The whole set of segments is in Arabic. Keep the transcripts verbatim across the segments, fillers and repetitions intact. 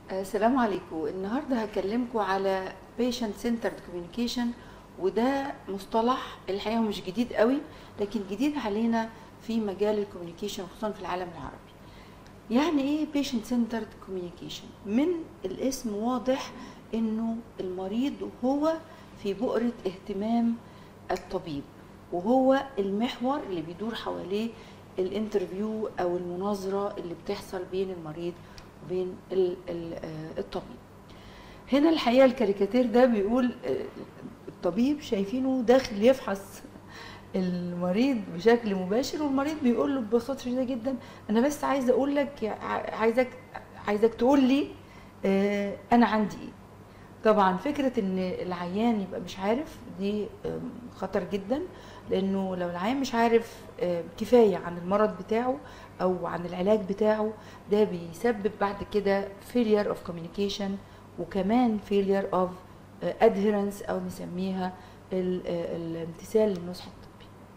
السلام عليكم. النهارده هكلمكم على patient centered communication، وده مصطلح الحقيقه مش جديد قوي، لكن جديد علينا في مجال الكوميونيكيشن خصوصا في العالم العربي. يعني ايه patient centered communication؟ من الاسم واضح انه المريض هو في بؤرة اهتمام الطبيب، وهو المحور اللي بيدور حواليه الانترفيو او المناظرة اللي بتحصل بين المريض وبين الطبيب. هنا الحقيقة الكاريكاتير ده بيقول الطبيب شايفينه داخل يفحص المريض بشكل مباشر، والمريض بيقول له ببساطه شديده جدا: انا بس عايز اقول لك، عايزك عايزك تقول لي اه انا عندي ايه. طبعا فكره ان العيان يبقى مش عارف دي خطر جدا، لانه لو العيان مش عارف كفايه عن المرض بتاعه او عن العلاج بتاعه، ده بيسبب بعد كده failure of communication، وكمان failure of adherence او نسميها الامتثال للنصح الطبي.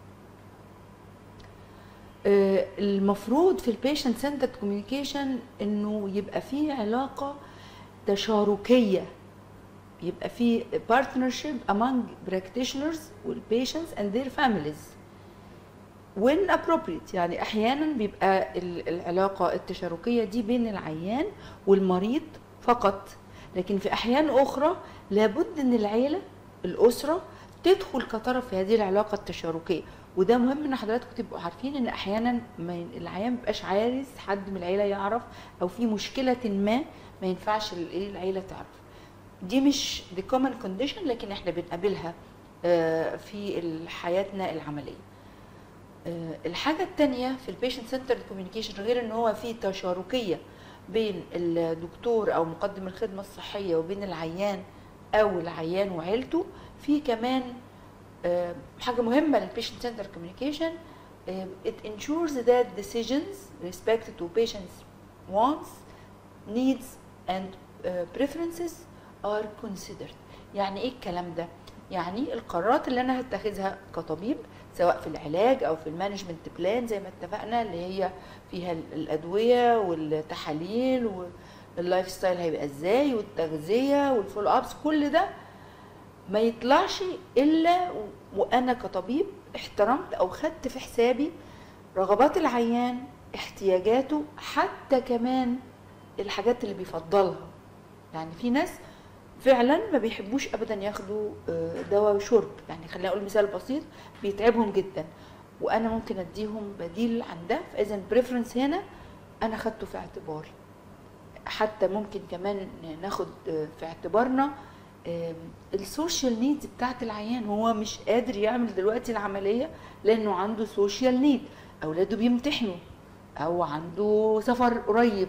المفروض في البيشنت سنترد كوميونيكيشن انه يبقى فيه علاقه تشاركيه، يبقى فيه partnership among practitioners والpatients and their families when appropriate. يعني احيانا بيبقى العلاقه التشاركيه دي بين العيان والمريض فقط، لكن في احيان اخرى لابد ان العيله الاسره تدخل كطرف في هذه العلاقه التشاركيه. وده مهم ان حضراتكم تبقوا عارفين ان احيانا العيان مبقاش عايز حد من العيله يعرف، او في مشكله ما ما ينفعش العيله تعرف. دي مش دي كومن كونديشن، لكن احنا بنقابلها في حياتنا العمليه. الحاجه الثانيه في البيشنت سنترد كوميونيكيشن، غير ان هو في تشاركيه بين الدكتور او مقدم الخدمه الصحيه وبين العيان او العيان وعيلته، في كمان حاجه مهمه للبيشنت سنترد كوميونيكيشن. it ensures that decisions respect to patients wants, needs and preferences are considered. يعني ايه الكلام ده؟ يعني القرارات اللي انا هتخذها كطبيب سواء في العلاج او في المانجمنت بلان زي ما اتفقنا، اللي هي فيها الادويه والتحاليل واللايف ستايل هيبقى ازاي والتغذيه والفول ابس، كل ده ما يطلعش الا وانا كطبيب احترمت او خدت في حسابي رغبات العيان، احتياجاته، حتى كمان الحاجات اللي بيفضلها. يعني في ناس فعلا ما بيحبوش ابدا ياخدوا دواء وشرب، يعني خلينا اقول مثال بسيط بيتعبهم جدا، وانا ممكن اديهم بديل عن ده. فاذا البريفرنس هنا انا خدته في اعتباري. حتى ممكن كمان ناخد في اعتبارنا السوشيال نيدز بتاعت العيان. هو مش قادر يعمل دلوقتي العمليه لانه عنده سوشيال نيد، اولاده بيمتحنوا او عنده سفر قريب.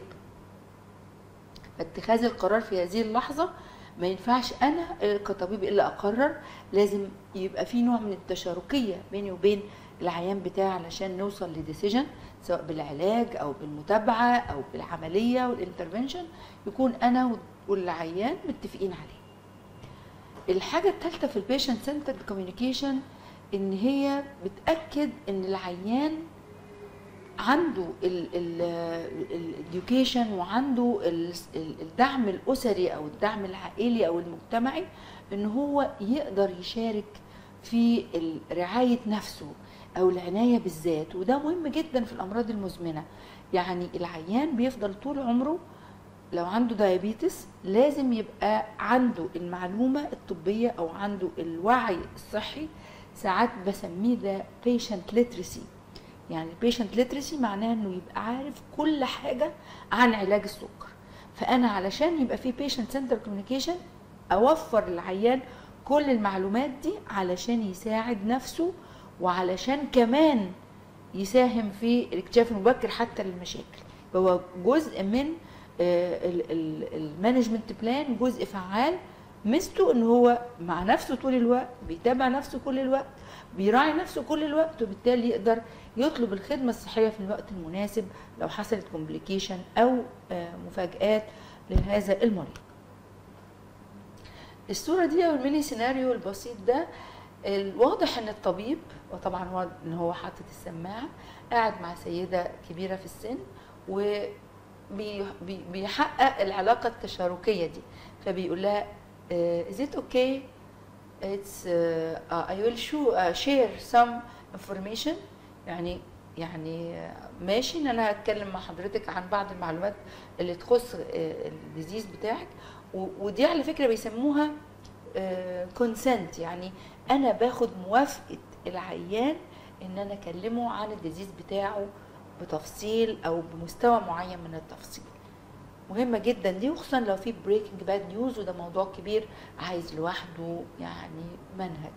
فاتخاذ القرار في هذه اللحظه ما ينفعش انا كطبيب الا اقرر، لازم يبقى في نوع من التشاركيه بيني وبين العيان بتاعي علشان نوصل لديسيجن، سواء بالعلاج او بالمتابعه او بالعمليه والانترفنشن، يكون انا والعيان متفقين عليه. الحاجه الثالثه في البيشنت سنترد كوميونيكيشن ان هي بتاكد ان العيان عنده الاديوكيشن وعنده الدعم الاسري او الدعم العائلي او المجتمعي، ان هو يقدر يشارك في رعايه نفسه او العنايه بالذات. وده مهم جدا في الامراض المزمنه. يعني العيان بيفضل طول عمره لو عنده دايابيتس لازم يبقى عنده المعلومه الطبيه او عنده الوعي الصحي. ساعات بسميه ده patient literacy. يعني patient literacy معناه انه يبقى عارف كل حاجه عن علاج السكر. فانا علشان يبقى في patient centered communication اوفر للعيان كل المعلومات دي علشان يساعد نفسه، وعلشان كمان يساهم في الاكتشاف المبكر حتى للمشاكل. هو جزء من المانجمنت بلان، جزء فعال. ميزته ان هو مع نفسه طول الوقت، بيتابع نفسه كل الوقت، بيراعي نفسه كل الوقت، وبالتالي يقدر يطلب الخدمة الصحية في الوقت المناسب لو حصلت كومبليكيشن أو مفاجآت لهذا المريض. الصورة دي أو الميني سيناريو البسيط ده، الواضح ان الطبيب، وطبعا هو ان هو حاطط السماعة، قاعد مع سيدة كبيرة في السن، و بي بي بيحقق العلاقه التشاركيه دي، فبيقول لها uh, is it okay it's uh, uh, I will show, uh, share some information، يعني يعني ماشي ان انا هتكلم مع حضرتك عن بعض المعلومات اللي تخص الديزيز بتاعك، ودي على فكره بيسموها كونسنت، يعني انا باخد موافقه العيان ان انا اكلمه عن الديزيز بتاعه بتفصيل او بمستوى معين من التفصيل. مهمه جدا دي، وخصوصا لو في بريكنج باد نيوز، وده موضوع كبير عايز لوحده يعني منهج.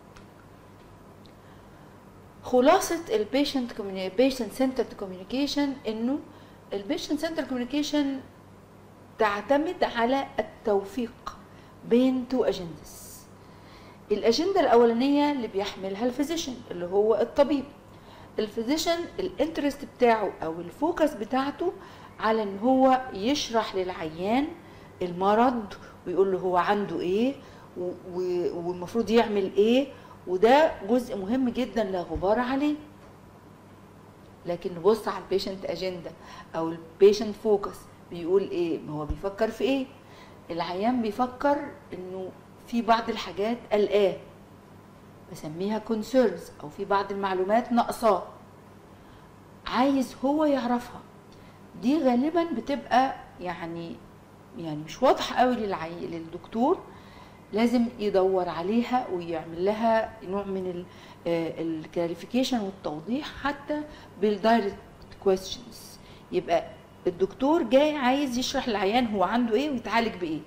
خلاصة البيشنت بيشنت سنترد كوميونيكيشن انه البيشنت سنترد كوميونيكيشن تعتمد على التوفيق بين تو اجندز. الاجنده الاولانيه اللي بيحملها الفيزيشن اللي هو الطبيب. الفيزيشن الانترست بتاعه او الفوكس بتاعته على ان هو يشرح للعيان المرض ويقول له هو عنده ايه والمفروض يعمل ايه، وده جزء مهم جدا لا غبار عليه. لكن نبص على البيشنت اجنده او البيشنت فوكس بيقول ايه، ما هو بيفكر في ايه. العيان بيفكر انه في بعض الحاجات قلقاه، بسميها كونسيرنز، او في بعض المعلومات ناقصاه عايز هو يعرفها. دي غالبا بتبقى يعني يعني مش واضحه قوي للعي... للدكتور، لازم يدور عليها ويعمل لها نوع من الكلاريفيكيشن والتوضيح حتى بالدايركت كويستشنز. يبقى الدكتور جاي عايز يشرح للعيان هو عنده ايه ويتعالج بايه.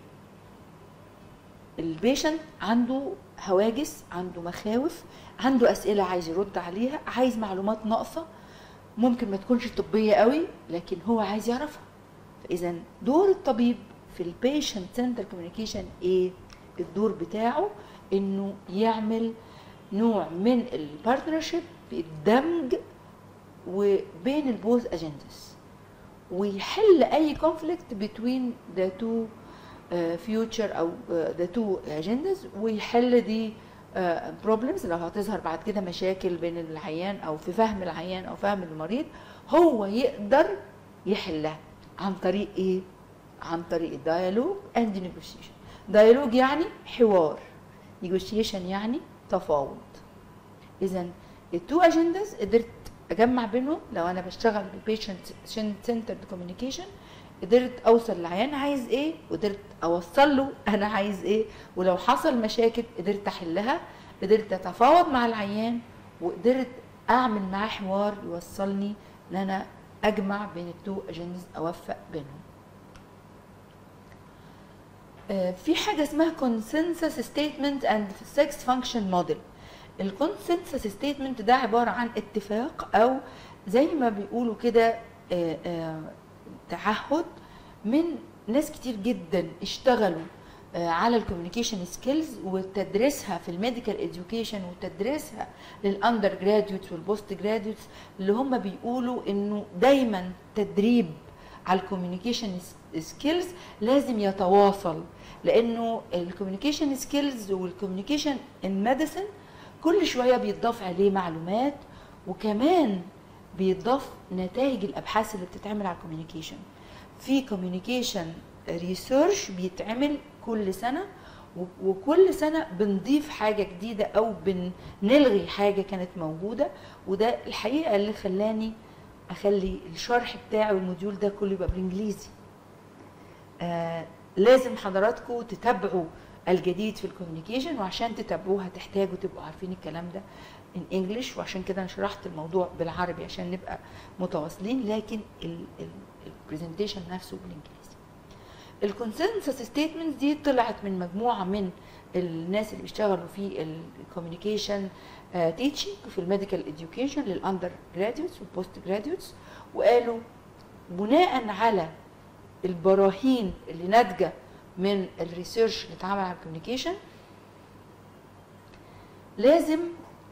البيشنت عنده هواجس، عنده مخاوف، عنده اسئله عايز يرد عليها، عايز معلومات ناقصه ممكن ما تكونش طبيه قوي لكن هو عايز يعرفها. فاذا دور الطبيب في البيشنت سنتر كوميونيكيشن ايه؟ الدور بتاعه انه يعمل نوع من البارتنرشيب، الدمج وبين البوث اجندز، ويحل اي كونفليكت بين ذا تو فيوتشر او ذا تو اجندز، ويحل دي بروبلمز لو هتظهر بعد كده مشاكل بين العيان او في فهم العيان او فهم المريض، هو يقدر يحلها عن طريق ايه؟ عن طريق الديالوج اند نيجوشيشن. ديالوج يعني حوار، نيجوشيشن يعني تفاوض. اذا التو اجندز قدرت اجمع بينهم. لو انا بشتغل بالبيشنت سنترد كوميونيكيشن قدرت اوصل للعيان عايز ايه، وقدرت اوصل له انا عايز ايه، ولو حصل مشاكل قدرت احلها، قدرت اتفاوض مع العيان، وقدرت اعمل معاه حوار يوصلني ان انا اجمع بين التو اجندز، اوفق بينهم. في حاجه اسمها consensus statement and six function model. الكونسنسس ستيتمنت ده عباره عن اتفاق او زي ما بيقولوا كده تعهد من ناس كتير جدا اشتغلوا على الكوميونيكيشن سكيلز وتدريسها في الميديكال اديوكيشن وتدريسها للاندر جراديوتس والبوست جراديوتس، اللي هم بيقولوا انه دايما تدريب على الكوميونيكيشن سكيلز لازم يتواصل، لانه الكوميونيكيشن سكيلز والكوميونيكيشن ان ميديسن كل شويه بيتضاف عليه معلومات، وكمان بيتضاف نتائج الابحاث اللي بتتعمل على الكوميونيكيشن. في كوميونيكيشن ريسيرش بيتعمل كل سنه، وكل سنه بنضيف حاجه جديده او بنلغي حاجه كانت موجوده، وده الحقيقه اللي خلاني اخلي الشرح بتاعي والموديول ده كله يبقى بالانجليزي. آه لازم حضراتكم تتابعوا الجديد في الكوميونيكيشن، وعشان تتابعوه هتحتاجوا تبقوا عارفين الكلام ده ان انجلش، وعشان كده انا شرحت الموضوع بالعربي عشان نبقى متواصلين، لكن البرزنتيشن نفسه بالانجليزي. الكونسنسس ستيتمنت دي طلعت من مجموعه من الناس اللي بيشتغلوا في الكوميونيكيشن تيتشنج في الميديكال اديوكيشن للاندر جراديوتس والبوست جراديوتس، وقالوا بناء على البراهين اللي ناتجه من الريسيرش اللي اتعمل على الكوميونيكيشن لازم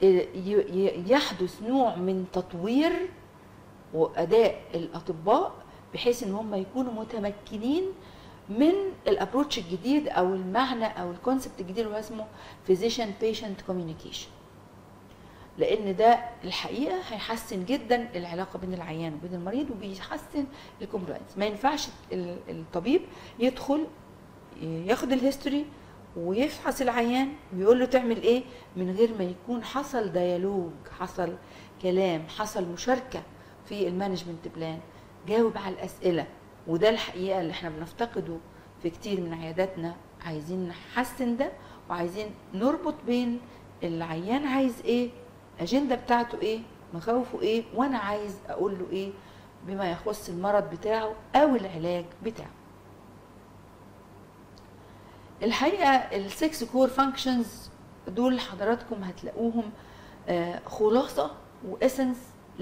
يحدث نوع من تطوير واداء الاطباء بحيث ان هم يكونوا متمكنين من الابروتش الجديد او المعنى او الكونسبت الجديد اللي هو اسمه physician patient communication. لان ده الحقيقه هيحسن جدا العلاقه بين العيان وبين المريض وبيحسن الكومبلاينس. ما ينفعش الطبيب يدخل ياخد الهيستوري ويفحص العيان ويقول له تعمل ايه من غير ما يكون حصل ديالوج، حصل كلام، حصل مشاركه في المانجمنت بلان، جاوب على الاسئله. وده الحقيقه اللي احنا بنفتقده في كتير من عياداتنا. عايزين نحسن ده وعايزين نربط بين العيان عايز ايه، الاجنده بتاعته ايه، مخاوفه ايه، وانا عايز اقول له ايه بما يخص المرض بتاعه او العلاج بتاعه. الحقيقه السكس كور فانكشنز دول حضراتكم هتلاقوهم خلاصه واسنس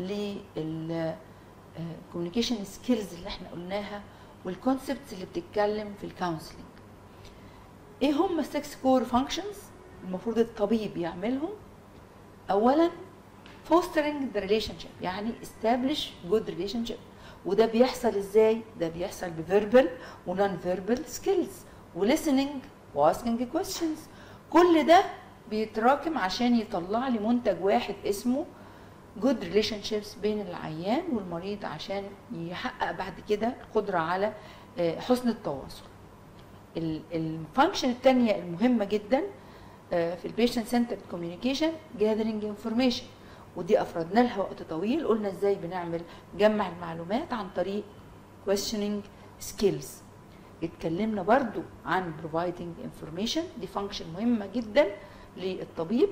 للكوميونيكيشن سكيلز اللي احنا قلناها والكونسبتس اللي بتتكلم في الكونسلنج. ايه هم السكس كور فانكشنز المفروض الطبيب يعملهم؟ اولا fostering the relationship، يعني establish good relationship. وده بيحصل ازاي؟ ده بيحصل بverbal ونون verbal skills وليسننج واسكينج questions. كل ده بيتراكم عشان يطلع لي منتج واحد اسمه good relationships بين العيان والمريض، عشان يحقق بعد كده القدرة على حسن التواصل. الفانكشن الثانية المهمة جدا في البيشنت سنترد كوميونيكيشن جاذرينج انفورميشن، ودي افردنا لها وقت طويل. قلنا ازاي بنعمل جمع المعلومات عن طريق questioning skills. اتكلمنا برضو عن providing information، دي فانكشن مهمة جدا للطبيب.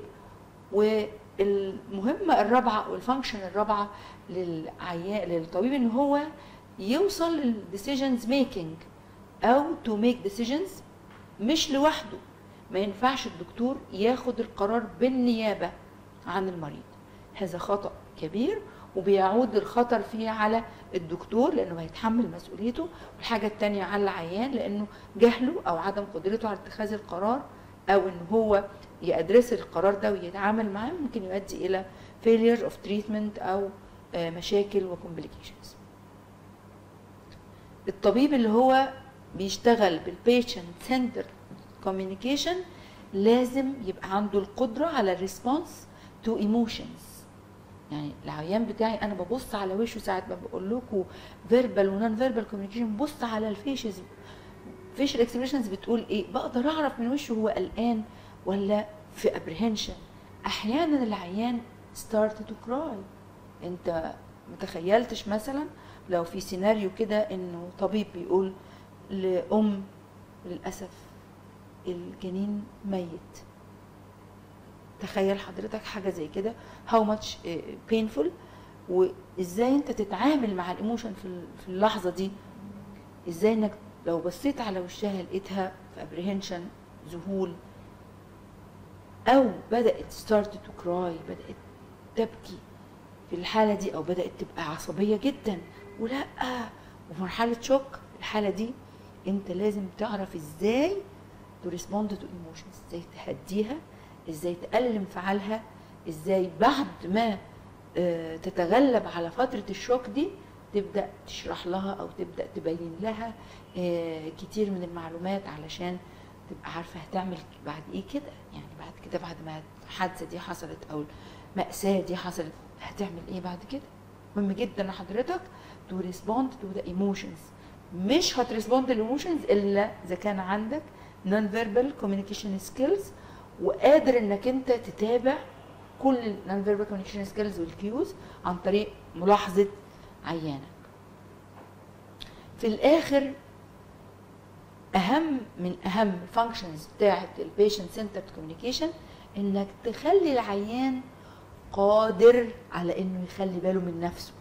والمهمة الرابعة والفانكشن الرابعة للعيان للطبيب ان هو يوصل للديسيجنز ميكينج او to make decisions مش لوحده. ما ينفعش الدكتور ياخد القرار بالنيابة عن المريض، هذا خطأ كبير وبيعود الخطر فيه على الدكتور لانه هيتحمل مسؤوليته، والحاجة التانية على العيان لانه جهله او عدم قدرته على اتخاذ القرار او ان هو يدرس القرار ده ويتعامل معاه ممكن يؤدي الى failure of treatment او مشاكل وكومبليكيشنز. الطبيب اللي هو بيشتغل بالبيشنت سنتر كوميونيكيشن لازم يبقى عنده القدرة على الريسبونس تو ايموشنز. يعني العيان بتاعي انا ببص على وشه ساعه ما بقول لكم فيربال ونون فيربال كوميونيكيشن، ببص على الفيشز فيشل اكسبريشنز بتقول ايه، بقدر اعرف من وشه هو قلقان ولا في ابريهنشن. احيانا العيان ستارت تو كراي. انت متخيلتش مثلا لو في سيناريو كده انه طبيب بيقول لام للاسف الجنين ميت، تخيل حضرتك حاجه زي كده how much painful، وازاي انت تتعامل مع الايموشن في اللحظه دي. ازاي انك لو بصيت على وشها لقيتها في ابريهنشن ذهول، او بدات ستارت تو كراي بدات تبكي في الحاله دي، او بدات تبقى عصبيه جدا ولا وفي مرحله شوك. في الحاله دي انت لازم تعرف ازاي تو ريسبوند تو ايموشنز، ازاي تهديها، ازاي تقلل انفعالها، ازاي بعد ما اه تتغلب على فتره الشوك دي تبدا تشرح لها او تبدا تبين لها اه كتير من المعلومات علشان تبقى عارفه هتعمل بعد ايه كده. يعني بعد كده بعد ما الحادثه دي حصلت او المأساة دي حصلت هتعمل ايه بعد كده. مهم جدا لحضرتك تو ريسبوند تو ذا ايموشنز. مش هتريسبوند للايموشنز الا اذا كان عندك نون فيربال كوميونيكيشن سكيلز وقادر انك انت تتابع كل النون فيربال كوميونيكيشن سكيلز والكيوز عن طريق ملاحظه عيانك. في الاخر اهم من اهم الفانكشنز بتاعه البيشنت سنترد كوميونيكيشن انك تخلي العيان قادر على انه يخلي باله من نفسه،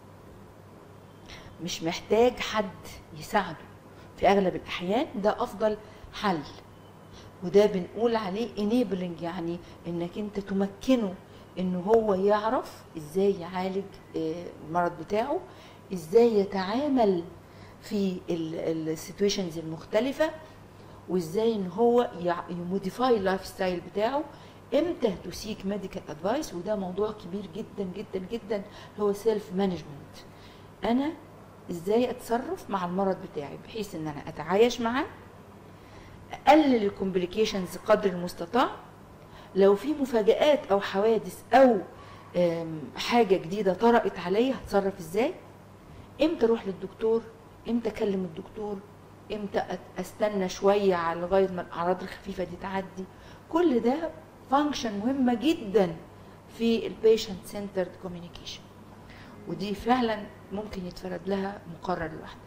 مش محتاج حد يساعده. في اغلب الاحيان ده افضل حل، وده بنقول عليه enabling، يعني انك انت تمكنه انه هو يعرف ازاي يعالج المرض بتاعه، ازاي يتعامل في السيتويشنز المختلفه، وازاي ان هو يموديفاي اللايف ستايل بتاعه، امتى تسيك ميديكال ادفايس. وده موضوع كبير جدا جدا جدا هو سيلف مانجمنت. انا ازاي اتصرف مع المرض بتاعي بحيث ان انا اتعايش معاه، اقلل الكومبليكيشنز قدر المستطاع، لو في مفاجآت او حوادث او حاجه جديده طرقت عليا هتصرف ازاي، امتى اروح للدكتور، امتى اكلم الدكتور، امتى استنى شويه على لغايه ما الاعراض الخفيفه دي تعدي. كل ده فانكشن مهمه جدا في البيشنت سنترد كوميونيكيشن، ودي فعلا ممكن يتفرد لها مقرر لوحدها.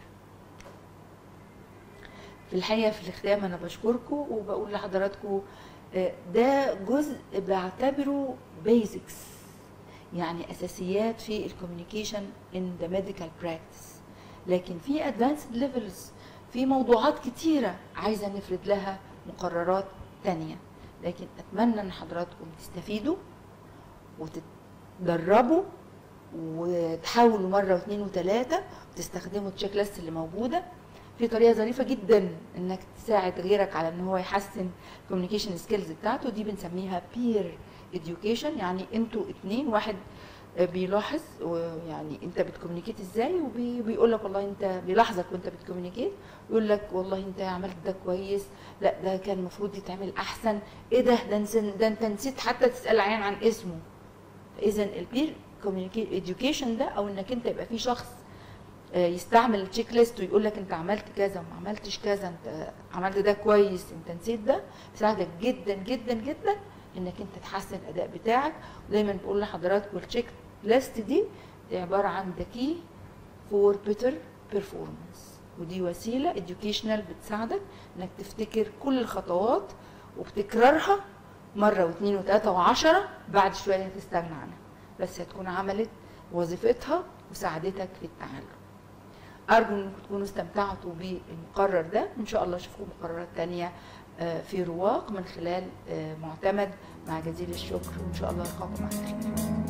في الحقيقه في الختام انا بشكركم وبقول لحضراتكم ده جزء بعتبره بيزكس، يعني اساسيات في الكوميونيكيشن ان ذا ميديكال براكتس، لكن في ادفانسد ليفلز، في موضوعات كتيره عايزه نفرد لها مقررات تانية. لكن اتمنى ان حضراتكم تستفيدوا وتتدربوا وتحاولوا مره واثنين وثلاثه وتستخدموا التشيك ليست اللي موجوده. في طريقه ظريفه جدا انك تساعد غيرك على ان هو يحسن الكوميونيكيشن سكيلز بتاعته، دي بنسميها بير education، يعني انتوا اتنين، واحد بيلاحظ ويعني انت بتكوميونيكيت ازاي وبيقول لك والله انت بيلاحظك وانت بتكوميونيكيت، يقول لك والله انت عملت ده كويس، لا ده كان المفروض يتعمل احسن، ايه ده ده ده انت نسيت حتى تسال عيان عن اسمه. فاذا البير education ده، او انك انت يبقى في شخص يستعمل التشيك ليست ويقول لك انت عملت كذا وما عملتش كذا، انت عملت ده كويس، انت نسيت ده، بيساعدك جدا جدا جدا انك انت تحسن الاداء بتاعك. ودايما بقول لحضراتكم التشيك ليست دي, دي عباره عن ذا كي فور بيتر بيرفورمانس، ودي وسيله educational بتساعدك انك تفتكر كل الخطوات وبتكررها مره واثنين وثلاثه وعشره، بعد شويه هتستغنى عنها، بس هتكون عملت وظيفتها وساعدتك في التعلم. ارجو انكم تكونوا استمتعتوا بالمقرر ده، ان شاء الله اشوفكم مقررات تانية في رواق من خلال معتمد. مع جزيل الشكر، وان شاء الله القاكم على خير.